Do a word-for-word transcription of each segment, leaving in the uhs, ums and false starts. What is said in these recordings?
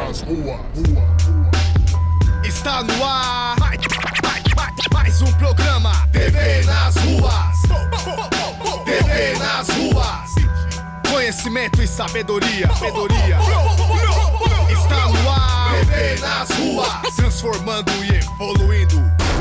nas ruas. Está no ar mais um programa T V nas ruas. T V nas ruas. Conhecimento e sabedoria. Sabedoria. Está no ar T V nas ruas, transformando e evoluindo.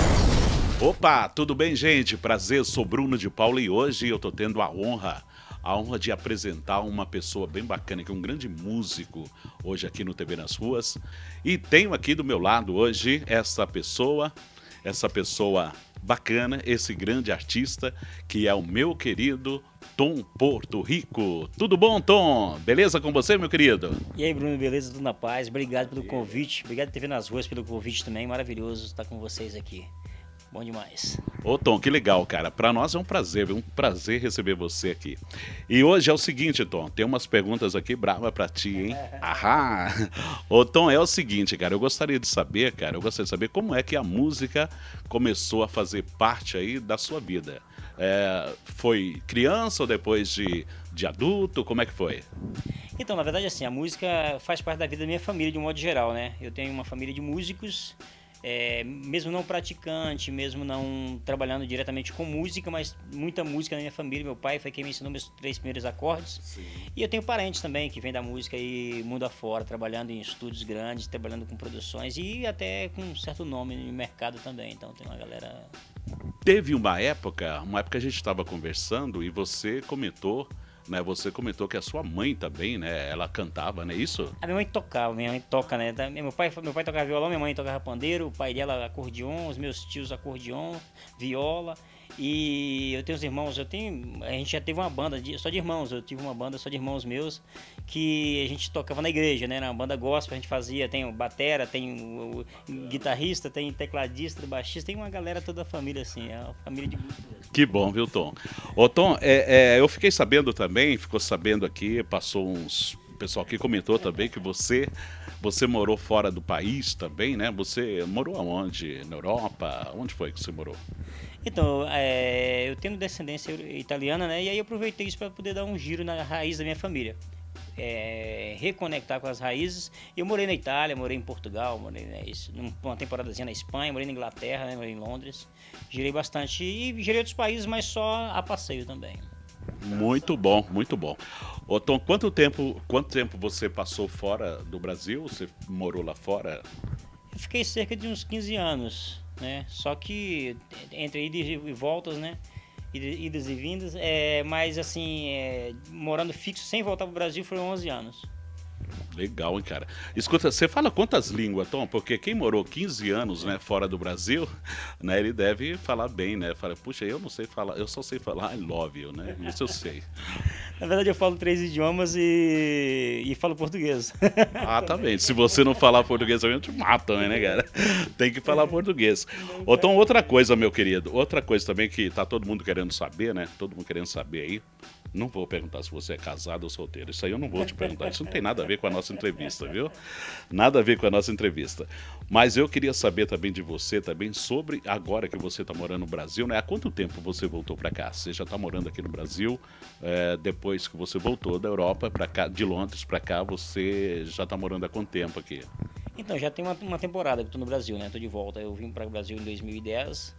Opa, tudo bem, gente? Prazer, sou Bruno de Paula e hoje eu tô tendo a honra A honra de apresentar uma pessoa bem bacana, que é um grande músico hoje aqui no T V nas Ruas. E tenho aqui do meu lado hoje essa pessoa, essa pessoa bacana, esse grande artista, que é o meu querido Tom Porto Rico. Tudo bom, Tom? Beleza com você, meu querido? E aí, Bruno, beleza? Tudo na paz? Obrigado pelo convite. Obrigado T V nas Ruas pelo convite também. Maravilhoso estar com vocês aqui. Bom demais. Ô Tom, que legal, cara. Para nós é um prazer, um prazer receber você aqui. E hoje é o seguinte, Tom, tem umas perguntas aqui bravas para ti, hein? Ahá! Ô Tom, é o seguinte, cara, eu gostaria de saber, cara, eu gostaria de saber como é que a música começou a fazer parte aí da sua vida. É, foi criança ou depois de, de adulto? Como é que foi? Então, na verdade, assim, a música faz parte da vida da minha família de um modo geral, né? Eu tenho uma família de músicos. É, mesmo não praticante, mesmo não trabalhando diretamente com música, mas muita música na minha família. Meu pai foi quem me ensinou meus três primeiros acordes. Sim. E eu tenho parentes também que vêm da música e mundo afora, trabalhando em estúdios grandes, trabalhando com produções e até com um certo nome no mercado também. Então tem uma galera... Teve uma época, uma época a gente estava conversando e você comentou, né, você comentou que a sua mãe também, né, ela cantava, não é isso? A minha mãe tocava, minha mãe toca, né, meu pai, meu pai tocava violão, minha mãe tocava pandeiro, o pai dela acordeon, os meus tios acordeon, viola, e eu tenho os irmãos, eu tenho, a gente já teve uma banda de, só de irmãos, eu tive uma banda só de irmãos meus, que a gente tocava na igreja, né, na banda gospel, a gente fazia, tem o batera, tem o, o guitarrista, tem tecladista, baixista, tem uma galera toda a família assim, é uma família de música. Que bom, viu, Tom? Ô, Tom, é, é, eu fiquei sabendo também, ficou sabendo aqui, passou uns... O pessoal aqui comentou também que você, você morou fora do país também, né? Você morou aonde? Na Europa? Onde foi que você morou? Então, é, eu tenho descendência italiana, né? E aí eu aproveitei isso para poder dar um giro na raiz da minha família. É, reconectar com as raízes. Eu morei na Itália, morei em Portugal, morei né, isso, numa temporadazinha na Espanha, morei na Inglaterra, né, morei em Londres. Girei bastante e girei outros países, mas só a passeio também. Muito bom, muito bom. Ô Tom, quanto tempo, quanto tempo você passou fora do Brasil? Você morou lá fora? Eu fiquei cerca de uns quinze anos, né? Só que entre idas e voltas, né? Idas e vindas, é, mas assim, é, morando fixo sem voltar para o Brasil foram onze anos. Legal, hein, cara? Escuta, você fala quantas línguas, Tom? Porque quem morou quinze anos, né, fora do Brasil, né, ele deve falar bem, né? Fala, puxa, eu não sei falar, eu só sei falar I love you, né? Isso eu sei. Na verdade, eu falo três idiomas e, e falo português. Ah, tá bem. Se você não falar português, eu te mato também, né, cara? Tem que falar português. Ô, Tom, outra coisa, meu querido, outra coisa também que tá todo mundo querendo saber, né? Todo mundo querendo saber aí. Não vou perguntar se você é casado ou solteiro. Isso aí eu não vou te perguntar. Isso não tem nada a ver com a nossa entrevista, viu? Nada a ver com a nossa entrevista. Mas eu queria saber também de você também sobre agora que você está morando no Brasil, né? Há quanto tempo você voltou para cá? Você já está morando aqui no Brasil? É, depois que você voltou da Europa para cá, de Londres para cá, você já está morando há quanto tempo aqui? Então, já tem uma, uma temporada que estou no Brasil, né? Estou de volta. Eu vim para o Brasil em dois mil e dez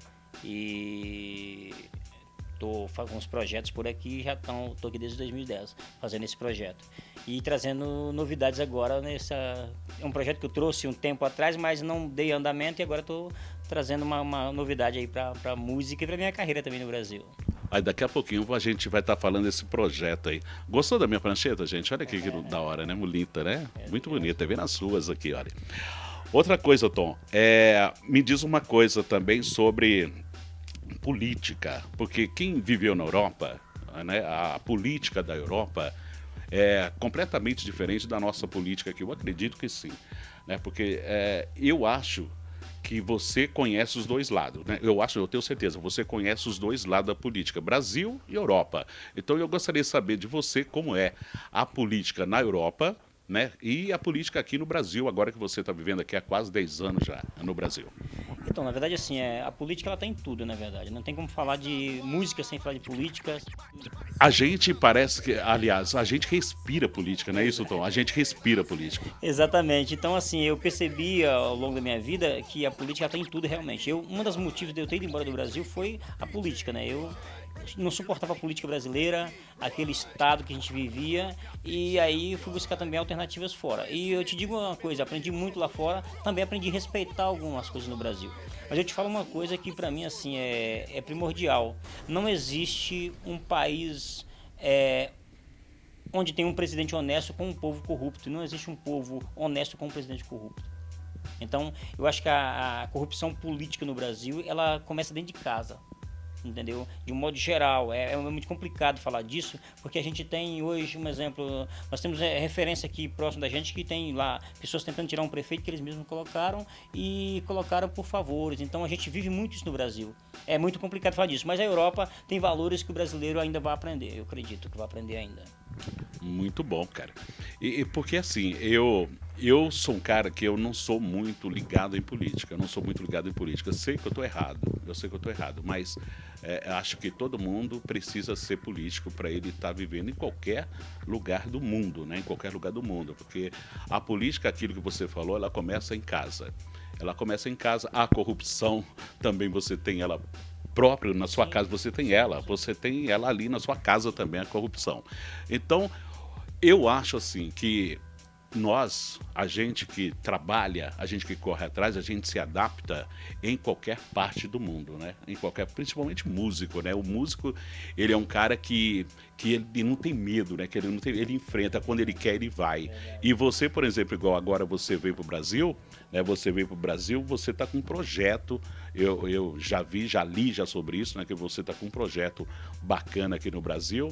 e... Estou fazendo uns projetos por aqui e já estão, estou aqui desde dois mil e dez fazendo esse projeto. E trazendo novidades agora nessa... É um projeto que eu trouxe um tempo atrás, mas não dei andamento e agora estou trazendo uma, uma novidade aí para a música e para minha carreira também no Brasil. Aí daqui a pouquinho a gente vai estar tá falando desse projeto aí. Gostou da minha prancheta, gente? Olha aqui que é. Da hora, né? Bonita, né? É, muito bonita. Vem nas suas aqui, olha. Outra coisa, Tom, é... me diz uma coisa também sobre... política, porque quem viveu na Europa, né, a política da Europa é completamente diferente da nossa política aqui. Eu acredito que sim, né, porque é, eu acho que você conhece os dois lados, né? Eu acho, eu tenho certeza, você conhece os dois lados da política, Brasil e Europa. Então eu gostaria de saber de você como é a política na Europa, né? E a política aqui no Brasil, agora que você está vivendo aqui há quase dez anos já no Brasil. Então, na verdade, assim, é, a política ela tá em tudo, na verdade. Não tem como falar de música sem falar de política. A gente parece que, aliás, a gente respira política, não é isso, Tom? A gente respira política. Exatamente. Então, assim, eu percebi ao longo da minha vida que a política está em tudo realmente. Eu, um dos motivos de eu ter ido embora do Brasil foi a política, né? Eu não suportava a política brasileira, aquele estado que a gente vivia, e aí fui buscar também alternativas fora. E eu te digo uma coisa, aprendi muito lá fora, também aprendi a respeitar algumas coisas no Brasil. Mas eu te falo uma coisa que para mim assim é, é primordial. Não existe um país é, onde tem um presidente honesto com um povo corrupto. Não existe um povo honesto com um presidente corrupto. Então, eu acho que a, a corrupção política no Brasil, ela começa dentro de casa. Entendeu? De um modo geral, é, é muito complicado falar disso, porque a gente tem hoje, um exemplo, nós temos é, referência aqui próximo da gente que tem lá pessoas tentando tirar um prefeito que eles mesmos colocaram e colocaram por favores. Então a gente vive muito isso no Brasil. É muito complicado falar disso, mas a Europa tem valores que o brasileiro ainda vai aprender, eu acredito que vai aprender ainda. Muito bom, cara. E, e porque assim, eu eu sou um cara que eu não sou muito ligado em política, eu não sou muito ligado em política. Eu sei que eu estou errado, eu sei que eu estou errado, mas é, acho que todo mundo precisa ser político para ele estar tá vivendo em qualquer lugar do mundo, né? Em qualquer lugar do mundo, porque a política, aquilo que você falou, ela começa em casa. Ela começa em casa, a corrupção também você tem ela próprio na sua casa, você tem ela, você tem ela ali na sua casa também, a corrupção. Então, eu acho assim que nós, a gente que trabalha, a gente que corre atrás, a gente se adapta em qualquer parte do mundo, né? Em qualquer, principalmente músico, né? O músico, ele é um cara que, que ele não tem medo, né? Que ele não tem, ele enfrenta, quando ele quer, ele vai. E você, por exemplo, igual agora você veio para o Brasil, né? Você veio para o Brasil, você está com um projeto, eu, eu já vi, já li já sobre isso, né? Que você está com um projeto bacana aqui no Brasil.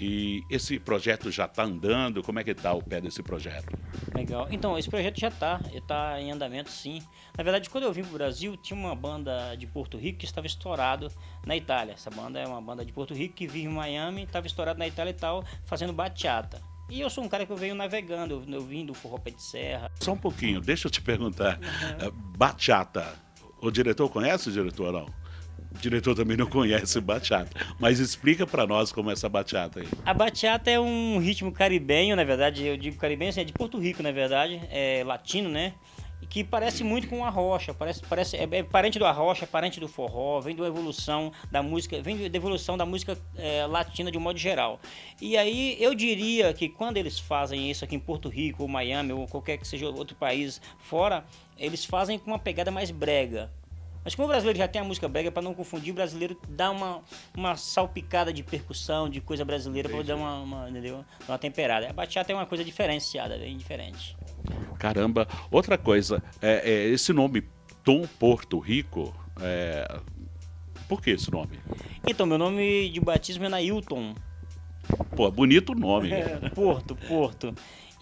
E esse projeto já está andando? Como é que está o pé desse projeto? Legal. Então, esse projeto já está, está em andamento, sim. Na verdade, quando eu vim para o Brasil, tinha uma banda de Porto Rico que estava estourado na Itália. Essa banda é uma banda de Porto Rico que vive em Miami, estava estourado na Itália e tal, fazendo bachata. E eu sou um cara que eu venho navegando, eu, eu vim do forró pé de serra. Só um pouquinho, deixa eu te perguntar. Uhum. Bachata, o diretor conhece o diretor ou não? O diretor também não conhece bachata, mas explica para nós como é essa bachata aí. A bachata é um ritmo caribenho, na verdade, eu digo caribenho, assim, é de Porto Rico, na verdade, é latino, né? Que parece muito com a rocha, parece, parece, é, é parente do arrocha, é parente do forró, vem da evolução da música, vem da evolução da música é, latina de um modo geral. E aí eu diria que quando eles fazem isso aqui em Porto Rico, ou Miami, ou qualquer que seja outro país fora, eles fazem com uma pegada mais brega. Mas como o brasileiro já tem a música brega, para não confundir, o brasileiro dá uma, uma salpicada de percussão, de coisa brasileira, para dar uma, uma, entendeu? Uma temperada. A bachata é uma coisa diferenciada, bem diferente. Caramba, outra coisa, é, é, esse nome Tom Porto Rico, é... por que esse nome? Então, meu nome de batismo é Nailton. Pô, bonito nome. É, Porto, Porto.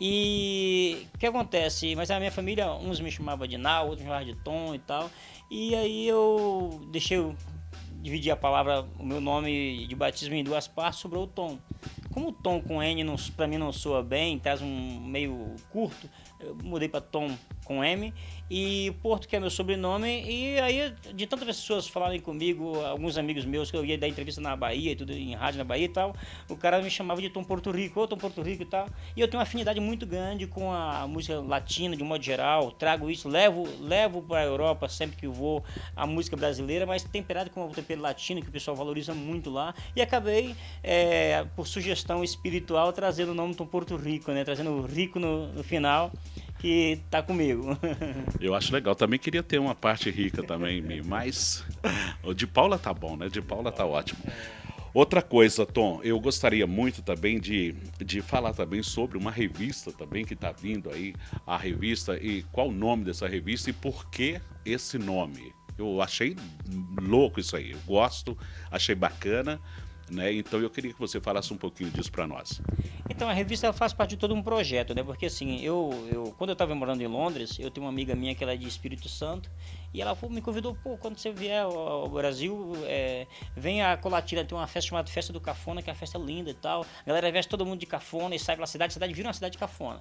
E o que acontece? Mas a minha família, uns me chamavam de Nau, outros me chamavam de Tom e tal. E aí eu deixei eu dividir a palavra, o meu nome de batismo em duas partes, sobrou o Tom. Como o Tom com N para mim não soa bem, traz um meio curto, eu mudei para Tom com M, e Porto, que é meu sobrenome, e aí de tantas pessoas falarem comigo, alguns amigos meus que eu ia dar entrevista na Bahia e tudo, em rádio na Bahia e tal, o cara me chamava de Tom Porto Rico, ô Tom Porto Rico e tal, e eu tenho uma afinidade muito grande com a música latina de um modo geral, trago isso, levo, levo para a Europa sempre que eu vou a música brasileira, mas temperado com o tempero latino, que o pessoal valoriza muito lá, e acabei, é, por sugestão espiritual, trazendo o nome Tom Porto Rico, né, trazendo o rico no, no final, que tá comigo. Eu acho legal. Também queria ter uma parte rica também, mas o de Paula tá bom, né? De Paula tá ótimo. Outra coisa, Tom, eu gostaria muito também de, de falar também sobre uma revista também que tá vindo aí, a revista, e qual o nome dessa revista e por que esse nome. Eu achei louco isso aí, eu gosto, achei bacana, né? Então eu queria que você falasse um pouquinho disso para nós. Então a revista faz parte de todo um projeto, né? Porque assim, eu, eu quando eu estava morando em Londres, eu tenho uma amiga minha que ela é de Espírito Santo e ela me convidou, pô, quando você vier ao, ao Brasil, é, vem a Colatina, tem uma festa chamada Festa do Cafona, que é uma festa linda e tal. A galera veste todo mundo de cafona e sai pela cidade, a cidade vira uma cidade de cafona.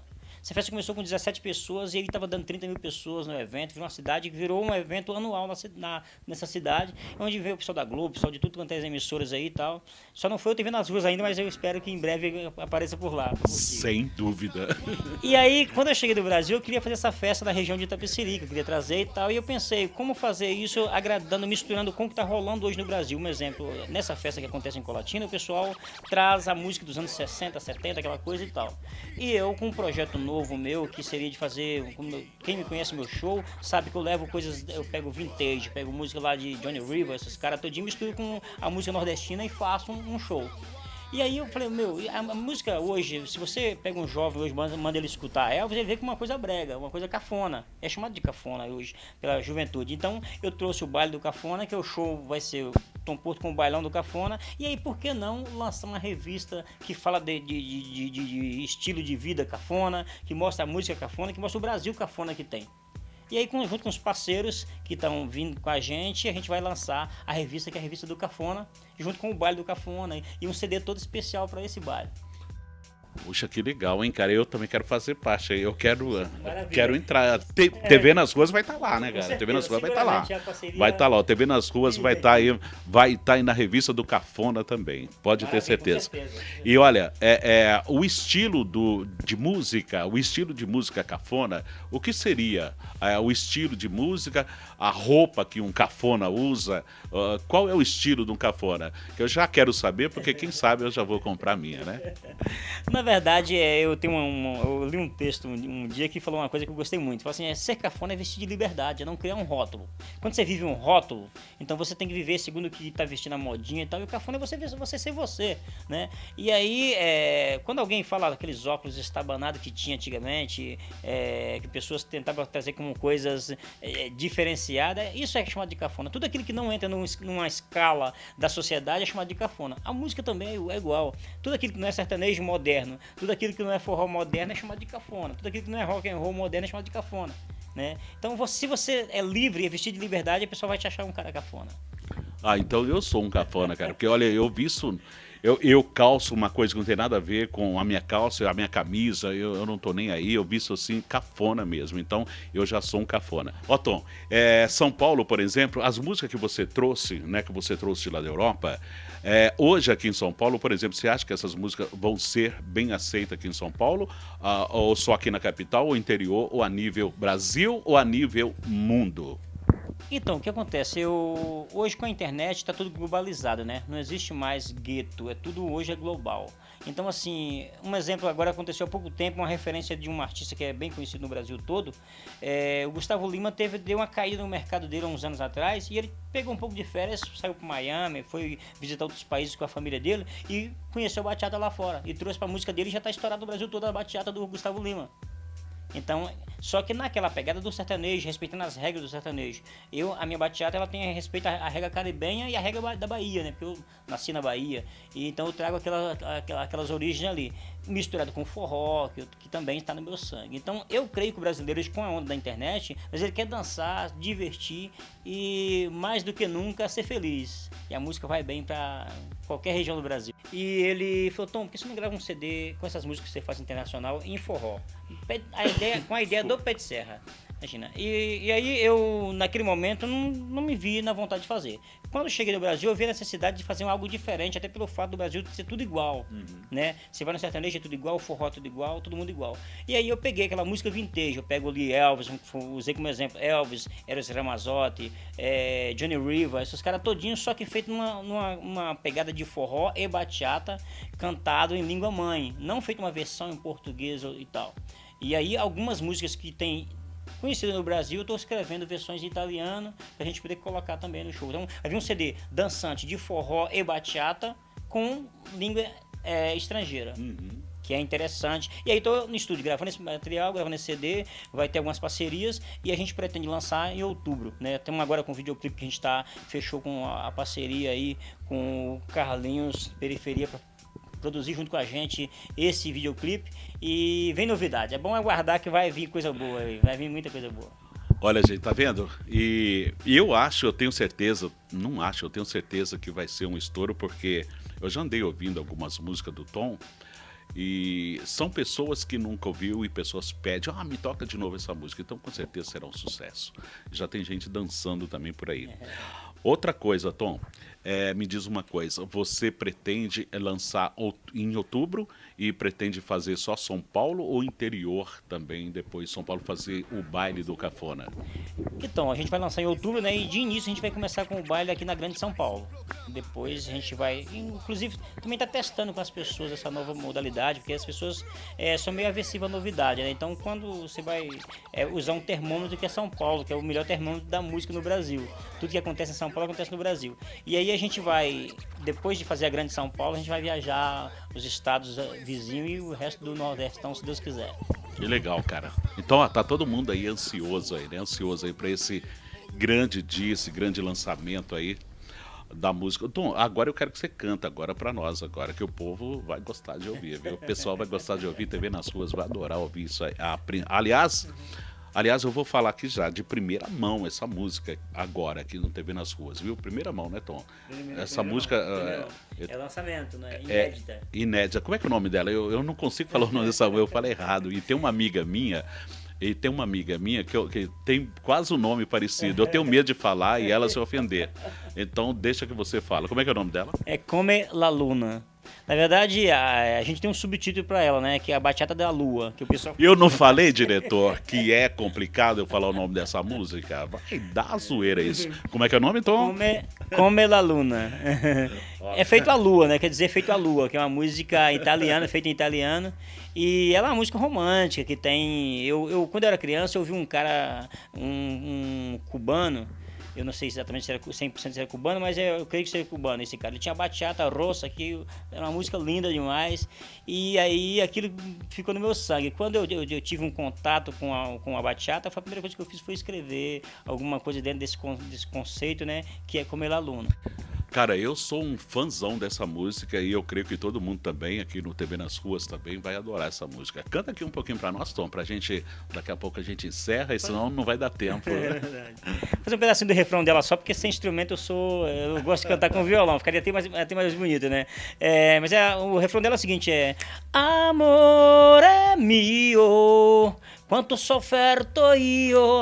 Essa festa começou com dezessete pessoas e ele estava dando trinta mil pessoas no evento. Virou uma cidade que virou um evento anual na, na, nessa cidade, onde veio o pessoal da Globo, o pessoal de tudo quanto é as emissoras aí e tal. Só não foi eu T V nas ruas ainda, mas eu espero que em breve apareça por lá. Sem dúvida. E aí, quando eu cheguei do Brasil, eu queria fazer essa festa na região de Itapecerica, eu queria trazer e tal. E eu pensei, como fazer isso agradando, misturando com o que está rolando hoje no Brasil. Um exemplo, nessa festa que acontece em Colatina, o pessoal traz a música dos anos sessenta, setenta, aquela coisa e tal. E eu, com um projeto novo meu, que seria de fazer, quem me conhece meu show, sabe que eu levo coisas, eu pego vintage, pego música lá de Johnny Rivers, esses caras todinho, misturo com a música nordestina e faço um, um show. E aí eu falei, meu, a, a música hoje, se você pega um jovem hoje, manda, manda ele escutar Elvis, ele vê que é uma coisa brega, uma coisa cafona. É chamado de cafona hoje, pela juventude. Então eu trouxe o baile do cafona, que o show vai ser Tom Porto com o bailão do cafona. E aí, por que não lançar uma revista que fala de, de, de, de, de estilo de vida cafona, que mostra a música cafona, que mostra o Brasil cafona que tem. E aí, junto com os parceiros que estão vindo com a gente, a gente vai lançar a revista, que é a revista do Cafona, junto com o baile do Cafona, e um C D todo especial para esse baile. Puxa, que legal, hein, cara? Eu também quero fazer parte. Eu quero, quero entrar. T V nas ruas vai estar tá lá, né, cara? T V nas ruas vai estar tá lá. Vai estar tá lá. O T V nas ruas vai estar tá aí, vai estar tá aí na revista do Cafona também. Pode Maravilha, ter certeza. certeza. E olha, é, é, o estilo do, de música, o estilo de música cafona, o que seria é, o estilo de música, a roupa que um cafona usa? Uh, qual é o estilo de um cafona? Que eu já quero saber, porque quem sabe eu já vou comprar a minha, né? Na verdade, é, eu tenho um, eu li um texto um, um dia que falou uma coisa que eu gostei muito. Falou assim, é, ser cafona é vestir de liberdade, é não criar um rótulo. Quando você vive um rótulo, então você tem que viver segundo o que está vestindo a modinha e tal. E o cafona é você, você ser você, né? E aí, é, quando alguém fala aqueles óculos estabanados que tinha antigamente, é, que pessoas tentavam trazer como coisas é, diferenciadas, isso é chamado de cafona. Tudo aquilo que não entra num, numa escala da sociedade é chamado de cafona. A música também é igual. Tudo aquilo que não é sertanejo moderno, tudo aquilo que não é forró moderno é chamado de cafona, tudo aquilo que não é rock and roll moderno é chamado de cafona, né? Então, você, se você é livre e é vestido de liberdade, a pessoa vai te achar um cara cafona. Ah, então eu sou um cafona, cara, porque olha, eu vi isso, eu, eu calço uma coisa que não tem nada a ver com a minha calça, a minha camisa, eu, eu não tô nem aí, eu visto assim, cafona mesmo, então eu já sou um cafona. Ó, Tom, é, São Paulo, por exemplo, as músicas que você trouxe, né, que você trouxe de lá da Europa, é, hoje aqui em São Paulo, por exemplo, você acha que essas músicas vão ser bem aceitas aqui em São Paulo, ah, ou só aqui na capital, ou interior, ou a nível Brasil, ou a nível mundo? Então, o que acontece? Eu, hoje com a internet está tudo globalizado, né? Não existe mais gueto, é tudo hoje é global. Então, assim, um exemplo agora aconteceu há pouco tempo, uma referência de um artista que é bem conhecido no Brasil todo. É, o Gustavo Lima teve, deu uma caída no mercado dele há uns anos atrás e ele pegou um pouco de férias, saiu para Miami, foi visitar outros países com a família dele e conheceu a bachata lá fora. E trouxe para a música dele e já está estourado no Brasil todo a bachata do Gustavo Lima. Então, só que naquela pegada do sertanejo, respeitando as regras do sertanejo. Eu, a minha bachata, ela tem respeito à regra caribenha e à regra da Bahia, né? Porque eu nasci na Bahia. E então eu trago aquela, aquela, aquelas origens ali, misturado com forró, que, que também está no meu sangue. Então, eu creio que o brasileiro, com a onda da internet, mas ele quer dançar, divertir e, mais do que nunca, ser feliz. E a música vai bem para qualquer região do Brasil. E ele falou, Tom, por que você não grava um C D com essas músicas que você faz internacional em forró? A ideia, com a ideia do Pé de Serra. Imagina. E, e aí eu, naquele momento, não, não me vi na vontade de fazer. Quando eu cheguei no Brasil, eu vi a necessidade de fazer algo diferente, até pelo fato do Brasil ser tudo igual, uhum. né? Você vai no sertanejo, é tudo igual, o forró é tudo igual, todo mundo igual. E aí eu peguei aquela música vintage, eu pego ali Elvis, usei como exemplo Elvis, Eros Ramazzotti, é, Johnny Rivers, esses caras todinhos, só que feito numa, numa uma pegada de forró e bachata, cantado em língua mãe, não feito uma versão em português e tal. E aí algumas músicas que tem conhecidas no Brasil, eu estou escrevendo versões em italiano para a gente poder colocar também no show. Então havia um C D dançante de forró e bachata com língua é, estrangeira. Uhum. Que é interessante. E aí estou no estúdio gravando esse material, gravando esse C D, vai ter algumas parcerias e a gente pretende lançar em outubro, né? Temos agora com o videoclipe que a gente tá, fechou com a, a parceria aí com o Carlinhos Periferia para produzir junto com a gente esse videoclipe e vem novidade. É bom aguardar que vai vir coisa boa aí, vai vir muita coisa boa. Olha, gente, tá vendo? E, e eu acho, eu tenho certeza, não acho, eu tenho certeza que vai ser um estouro, porque eu já andei ouvindo algumas músicas do Tom E são pessoas que nunca ouviu e pessoas pedem, ah, me toca de novo essa música. Então, com certeza será um sucesso. Já tem gente dançando também por aí. Outra coisa, Tom, é, me diz uma coisa, você pretende lançar em outubro e pretende fazer só São Paulo ou interior também, depois São Paulo fazer o baile do Cafona? Então, a gente vai lançar em outubro, né? E de início a gente vai começar com o baile aqui na Grande São Paulo. Depois a gente vai, inclusive, também está testando com as pessoas essa nova modalidade, porque as pessoas é, são meio aversivas à novidade, né? Então, quando você vai é, usar um termômetro que é São Paulo, que é o melhor termômetro da música no Brasil. Tudo que acontece em São Paulo acontece no Brasil. E aí a gente vai, depois de fazer a Grande São Paulo, a gente vai viajar os estados vizinhos e o resto do Nordestão, se Deus quiser. Que legal, cara. Então, ó, tá todo mundo aí ansioso aí, né? Ansioso aí para esse grande dia, esse grande lançamento aí da música. Tom, agora eu quero que você canta agora para nós, agora que o povo vai gostar de ouvir, viu? O pessoal vai gostar de ouvir, T V nas ruas vai adorar ouvir isso aí. Aliás, aliás, eu vou falar aqui já de primeira mão essa música agora aqui no T V nas ruas, viu? Primeira mão, né, Tom? Primeira, essa primeira música mão, é, é, é lançamento, né? Inédita. É inédita. Como é que é o nome dela? Eu, eu não consigo falar o nome dessa música, eu falei errado. E tem uma amiga minha E tem uma amiga minha que, eu, que tem quase um nome parecido. Eu tenho medo de falar e ela se ofender. Então deixa que você fala. Como é que é o nome dela? É Come la Luna. Na verdade, a, a gente tem um subtítulo para ela, né? Que é a Bachata da Lua. Que o pessoal... Eu não falei, diretor, que é complicado eu falar o nome dessa música? Vai dar zoeira isso. Como é que é o nome, Tom? Come, Come la Luna. É feito a lua, né? Quer dizer, feito a lua, que é uma música italiana, feita em italiano. E ela é uma música romântica, que tem... Eu, eu quando eu era criança, eu vi um cara, um, um cubano... Eu não sei exatamente se era cem por cento se era cubano, mas eu creio que seria cubano esse cara. Ele tinha bachata rossa, que era uma música linda demais. E aí aquilo ficou no meu sangue. Quando eu, eu, eu tive um contato com a, com a bachata, a primeira coisa que eu fiz foi escrever alguma coisa dentro desse, desse conceito, né? Que é Come la Luna. Cara, eu sou um fãzão dessa música e eu creio que todo mundo também, aqui no T V nas Ruas também, vai adorar essa música. Canta aqui um pouquinho pra nós, Tom, pra gente, daqui a pouco a gente encerra, e senão não vai dar tempo. É verdade. Vou fazer um pedacinho do refrão dela só, porque sem instrumento eu sou, eu gosto de cantar com violão, ficaria até mais, até mais bonito, né? É, mas é, o refrão dela é o seguinte, é Amore mio, quanto sofferto io,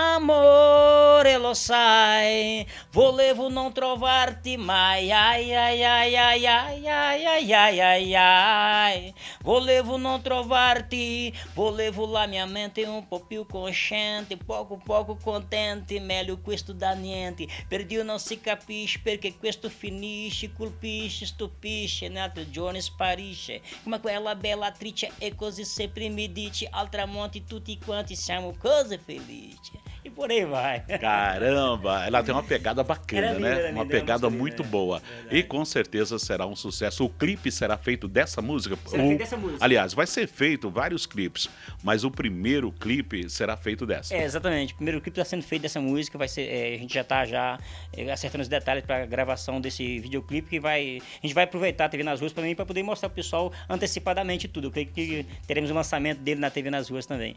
amore lo sai, volevo non trovarti mai, ai ai ai ai ai ai ai ai ai ai, volevo non trovarti, volevo la mia mente un po' più cosciente, poco poco contente, meglio questo da niente, per Dio non si capisce perché questo finisce, colpisce, stupisce, nell'altro giorno sparisce, come quella bella attrice e così sempre mi dice, al tramonte tutti quanti siamo così felici. E por aí vai. Caramba, ela tem uma pegada bacana, Era linda, né? era Uma linda, pegada linda, muito né? boa. Verdade. E com certeza será um sucesso. O clipe será feito dessa música? Será o... feito dessa música. Aliás, vai ser feito vários clipes, mas o primeiro clipe será feito dessa. É, exatamente. O primeiro clipe está sendo feito dessa música, vai ser, é, a gente já está já é, acertando os detalhes para a gravação desse videoclipe, que vai, a gente vai aproveitar a T V nas Ruas para mim, para poder mostrar para o pessoal antecipadamente tudo. Eu creio que teremos o lançamento dele na T V nas Ruas também.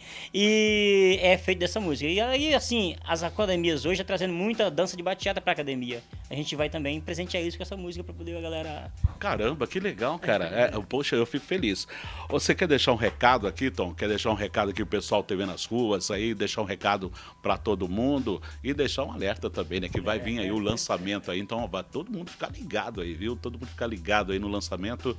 E é feito dessa música. E aí, assim, as academias hoje estão trazendo muita dança de bachata para academia. A gente vai também presentear isso com essa música para poder a galera... Caramba, que legal, cara. É, poxa, eu fico feliz. Você quer deixar um recado aqui, Tom? Quer deixar um recado aqui pro pessoal T V nas Ruas aí, deixar um recado para todo mundo e deixar um alerta também, né? Que vai vir aí o lançamento aí. Então, vai todo mundo ficar ligado aí, viu? Todo mundo ficar ligado aí no lançamento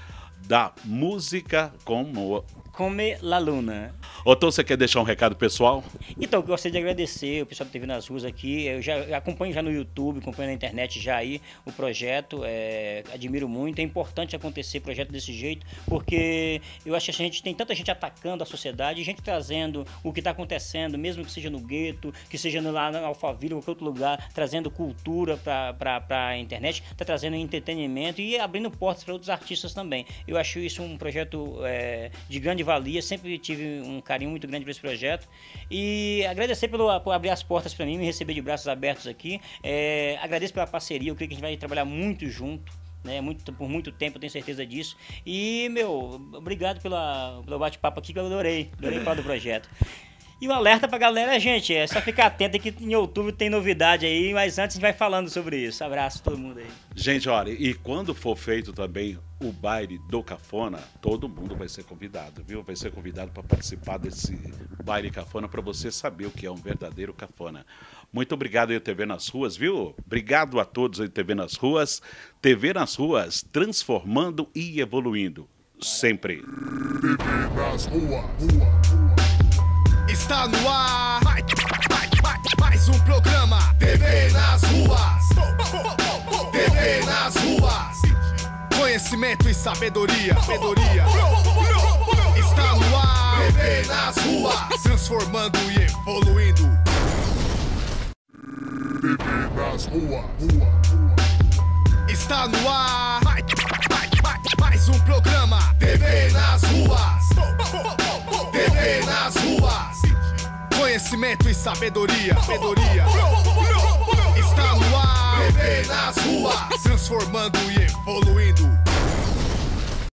da música como... Come la Luna. Ô, Tom, você quer deixar um recado pessoal? Então, eu gostaria de agradecer o pessoal da T V nas Ruas aqui. Eu já eu acompanho já no YouTube, acompanho na internet já aí o projeto. É, admiro muito. É importante acontecer projeto desse jeito, porque eu acho que a gente tem tanta gente atacando a sociedade, gente trazendo o que está acontecendo, mesmo que seja no gueto, que seja lá na Alphaville ou qualquer outro lugar, trazendo cultura para a internet, está trazendo entretenimento e abrindo portas para outros artistas também. Eu acho isso um projeto é, de grande valia, sempre tive um carinho muito grande por esse projeto e agradecer pelo, por abrir as portas para mim, me receber de braços abertos aqui, é, agradeço pela parceria, eu creio que a gente vai trabalhar muito junto, né, muito, por muito tempo, eu tenho certeza disso e, meu, obrigado pela, pelo bate-papo aqui que eu adorei, adorei falar do projeto. E o alerta pra galera, gente, é só ficar atento que em outubro tem novidade aí, mas antes a gente vai falando sobre isso. Abraço a todo mundo aí. Gente, olha, e quando for feito também o baile do Cafona, todo mundo vai ser convidado, viu? Vai ser convidado para participar desse baile Cafona para você saber o que é um verdadeiro Cafona. Muito obrigado aí, T V nas Ruas, viu? Obrigado a todos aí, T V nas Ruas. T V nas Ruas, transformando e evoluindo. Sempre. T V nas Ruas. Está no ar mais um programa T V nas Ruas. T V nas Ruas. Conhecimento e sabedoria. Sabedoria. Está no ar T V nas Ruas. Transformando e evoluindo. T V nas Ruas. Está no ar mais um programa T V nas Ruas. T V nas Ruas. Conhecimento e sabedoria. Sabedoria. Está no ar T V nas Ruas. Transformando e evoluindo.